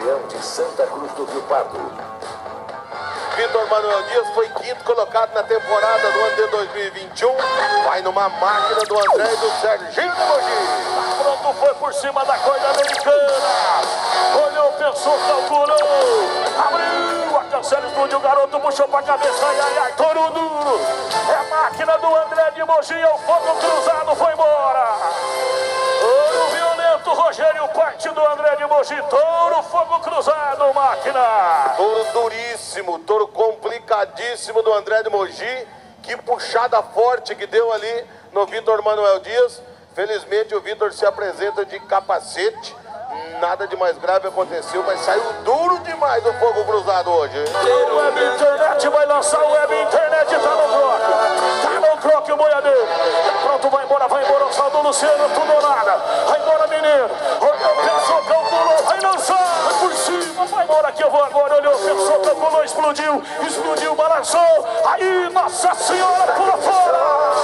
campeão de Santa Cruz do Rio Pardo. Vitor Manuel Dias foi quinto colocado na temporada do ano de 2021. Vai numa máquina do André e do Serginho de Mogi. Pronto, foi por cima da corda americana. Olhou, pensou, calculou. Abriu a cancela, explodiu, o garoto puxou pra cabeça. Ai, ai, ai, touro duro. É a máquina do André de Mogi. É o fogo cruzado, foi embora. Touro violento, Rogério, parte do André de Mogi. Touro, fogo cruzado, máquina. Touro duríssimo, touro complicadíssimo do André de Mogi. Que puxada forte que deu ali no Vitor Manuel Dias. Felizmente o Vitor se apresenta de capacete. Nada de mais grave aconteceu, mas saiu duro demais do fogo cruzado hoje. O Web Internet vai lançar, o Web Internet tá no croque. Tá no croque o boiadeiro. Tá pronto, vai embora, o saldo do Luciano, tudo ou nada. Vai embora, menino. Olhou, pensou, calculou, vai lançar. Vai por cima, vai embora aqui, eu vou agora. Olhou, pensou, calculou, explodiu, balançou. Aí, Nossa Senhora, pula fora.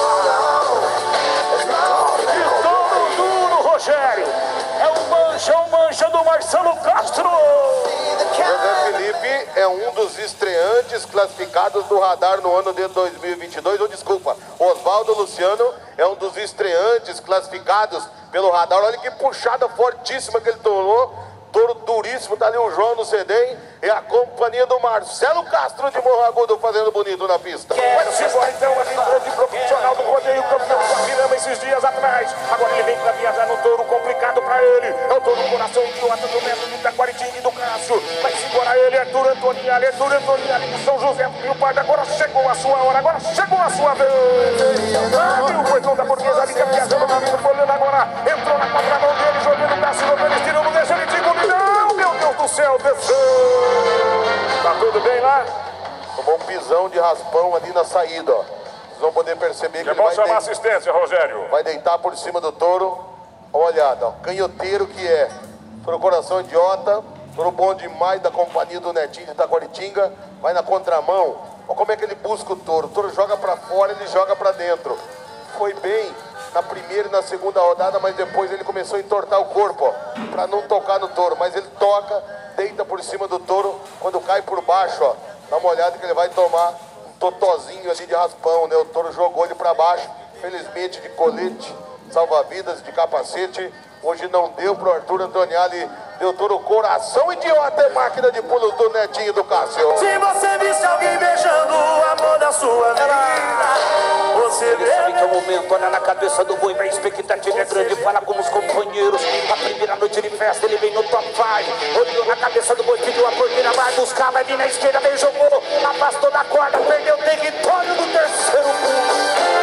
E todo duro, Rogério. É o mancha do Marcelo Castro. José Felipe é um dos estreantes classificados do radar no ano de 2022, ou desculpa, Oswaldo Luciano é um dos estreantes classificados pelo radar. Olha que puxada fortíssima que ele tomou. Touro duríssimo, tá ali o João no CDEM. É a companhia do Marcelo Castro de Morro Agudo fazendo bonito na pista. Vai-se embora então a grande profissional do rodeio, campeão da Pirama esses dias atrás. Agora ele vem pra viajar no touro complicado pra ele. É o touro coração idiota do Neto de Taquaritinga e do Cássio. Vai-se embora ele, Arthur Antoniali do São José do Rio Pardo. Agora chegou a sua hora, agora chegou a sua vez. Abriu o portão da Portuguesa ali, viajando no livro, olhando agora. Entrou na contramão dele, jogando o Cássio, jogando, estirou, não deixa ele de não, meu Deus do céu, desceu. Tá tudo bem lá? Tomou um pisão de raspão ali na saída, ó. Vocês vão poder perceber que ele vai chamar assistência, Rogério. Vai deitar por cima do touro. Olha a olhada, ó. Canhoteiro que é. Touro coração idiota. Touro bom demais da companhia do Netinho de Taquaritinga. Vai na contramão. Olha como é que ele busca o touro. O touro joga pra fora, ele joga pra dentro. Foi bem na primeira e na segunda rodada, mas depois ele começou a entortar o corpo, ó, pra não tocar no touro. Mas ele toca, deita por cima do touro. Quando cai por baixo, ó, dá uma olhada que ele vai tomar um totozinho ali de raspão, né? O touro jogou ele pra baixo, felizmente de colete, salva-vidas, de capacete. Hoje não deu pro Arthur Antoniali, deu touro coração idiota, é máquina de pulos do Netinho e do Cássio. Se você visse alguém beijando o amor da sua vida, você vê. Sabe que é o momento, olha na cabeça do boi, a expectativa é grande, fala com os companheiros. A primeira noite de festa, ele vem no top 5. Olhou na cabeça do boi, pediu a porteira, vai buscar, vai vir na esquerda, bem jogou, afastou da corda, perdeu o território do terceiro pulo.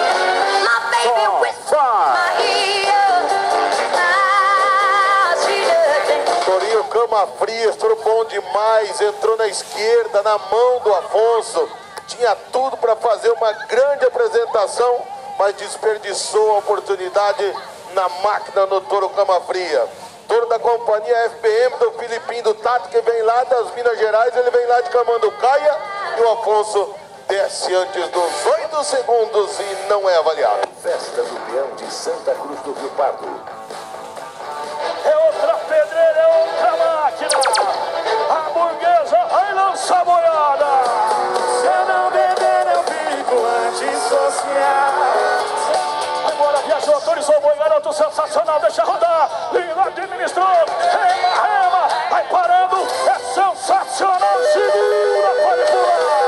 Torinho cama fria, estourou bom demais, entrou na esquerda, na mão do Afonso. Tinha tudo para fazer uma grande apresentação, mas desperdiçou a oportunidade na máquina no touro cama fria. Touro da companhia FPM do Filipinho do Tato, que vem lá das Minas Gerais, ele vem lá de Camanducaia, e o Afonso desce antes dos 8 segundos e não é avaliado. Festa do Peão de Santa Cruz do Rio Pardo. É outra pedreira, é outra máquina. A burguesa vai lançar a boiada. Se eu não beber, eu fico antissocial. Vai embora, viajou, autorizou o boi, garoto sensacional, deixa rodar. Lila administrou, rema, vai parando, é sensacional, segura, pode pular.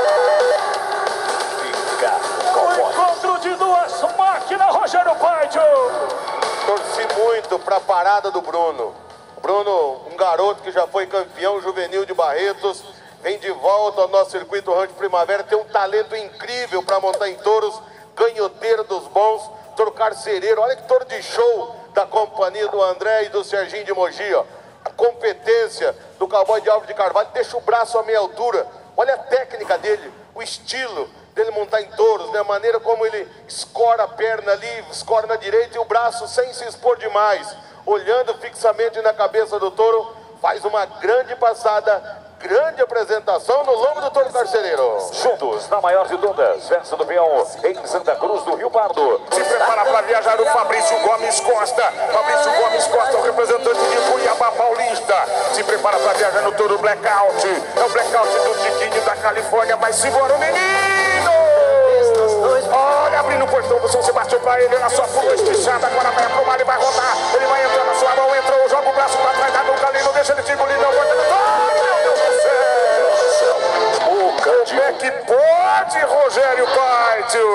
O encontro de duas máquinas, Rogério Paito. Torci muito para a parada do Bruno. Bruno, um garoto que já foi campeão juvenil de Barretos, vem de volta ao nosso circuito Rancho Primavera, tem um talento incrível para montar em touros, canhoteiro dos bons, touro carcereiro. Olha que touro de show da companhia do André e do Serginho de Mogi, ó. A competência do cowboy de Álvaro de Carvalho, deixa o braço à meia altura. Olha a técnica dele, o estilo dele montar em touros, né? A maneira como ele escora a perna ali, escora na direita e o braço sem se expor demais. Olhando fixamente na cabeça do touro, faz uma grande passada, grande apresentação no lombo do touro carcereiro. Juntos, na maior de todas, festa do peão em Santa Cruz do Rio Pardo. Se prepara para viajar o Fabrício Gomes Costa. Fabrício Gomes Costa, o representante de Cuiabá Paulista. Se prepara para viajar no touro Blackout. É o Blackout do Tiquinho da Califórnia. Vai se embora o menino! Olha, abrindo o portão do São Sebastião para ele. Na sua pula espichada. Agora vai aprumar, ele vai rodar. Ele vai entrar na sua mão. Entrou, joga o braço para trás da nuca ali. Não deixa ele te engolir, não. Meu Deus do céu! Como é que pode, Rogério Paito?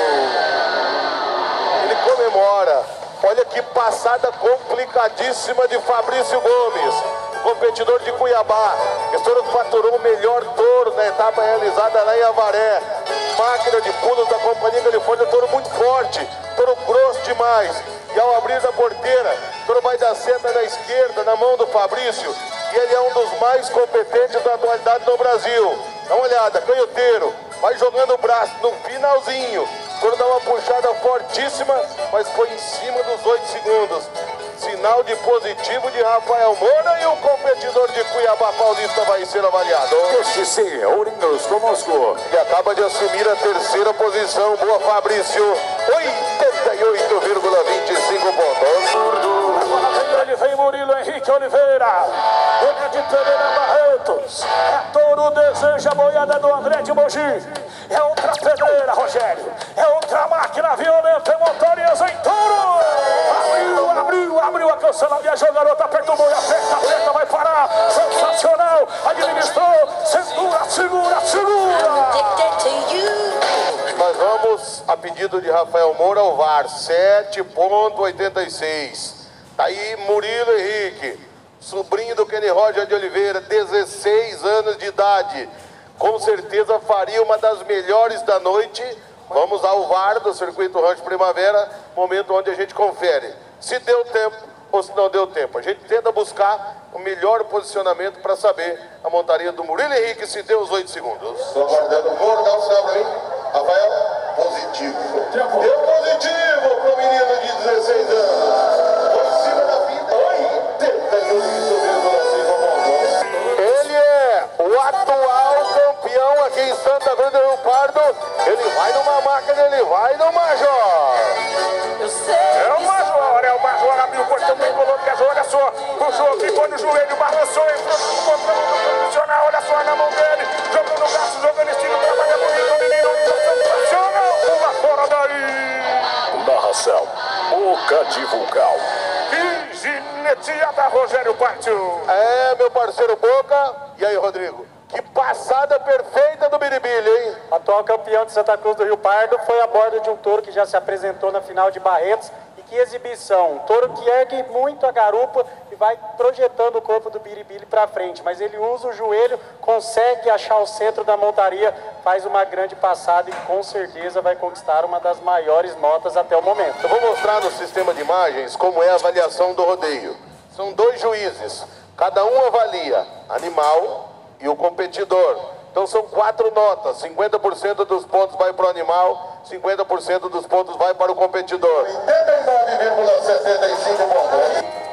Ele comemora. Olha que passada complicadíssima de Fabrício Gomes, competidor de Cuiabá. Esse touro faturou o melhor touro na etapa realizada lá em Avaré. Máquina de pulos da Companhia Califórnia, touro muito forte, touro grosso demais. E ao abrir da porteira, o touro vai dar seta na esquerda, na mão do Fabrício. E ele é um dos mais competentes da atualidade no Brasil. Dá uma olhada, canhoteiro, vai jogando o braço no finalzinho. O touro dá uma puxada fortíssima, mas foi em cima dos 8 segundos. Sinal de positivo de Rafael Moura e o competidor de Cuiabá Paulista vai ser avaliado. SC Ourinhos conosco. Ele acaba de assumir a terceira posição. Boa, Fabrício. 88,25 pontos. Agora ele vem Murilo Henrique Oliveira. Ele de Pereira Barretos. É touro, deseja a boiada do André de Mogi. É outra pedreira, Rogério. É outra máquina violenta e motoriosa em touro. Abriu a canção, viajou, garota, aperta o boi, aperta, vai parar. Sensacional, administrou, segura. Nós vamos, a pedido de Rafael Moura, ao VAR, 7,86. Tá aí Murilo Henrique, sobrinho do Kenny Roger de Oliveira, 16 anos de idade. Com certeza faria uma das melhores da noite. Vamos ao VAR do Circuito Rancho Primavera, momento onde a gente confere se deu tempo ou se não deu tempo. A gente tenta buscar o melhor posicionamento para saber a montaria do Murilo Henrique se deu os 8 segundos. Estou aguardando o gol, dá o sinal para mim. Rafael, positivo. Deu positivo para o menino de 16 anos. Foi em cima da fita. 88,5 pontos. Ele é o atual campeão aqui em Santa Cruz do Rio Pardo. Ele vai numa máquina, ele vai no Major. É o Major, abriu o portão, bem colocado, olha só, puxou aqui, foi no joelho, balançou, entrou no controle do profissional, olha só na mão dele, jogando no braço, jogando estilo, trabalha bonito, menino, sensacional, pula fora daí. Narração, Boca de Vulcão. Que gineteada, Rogério Paito. É, meu parceiro Boca. E aí, Rodrigo? Que passada perfeita do Biribili, hein? Atual campeão de Santa Cruz do Rio Pardo foi a borda de um touro que já se apresentou na final de Barretos. E que exibição! Um touro que ergue muito a garupa e vai projetando o corpo do Biribili para frente. Mas ele usa o joelho, consegue achar o centro da montaria, faz uma grande passada e com certeza vai conquistar uma das maiores notas até o momento. Eu vou mostrar no sistema de imagens como é a avaliação do rodeio. São 2 juízes, cada um avalia animal e o competidor. Então são 4 notas, 50% dos pontos vai para o animal, 50% dos pontos vai para o competidor. 89,75 pontos.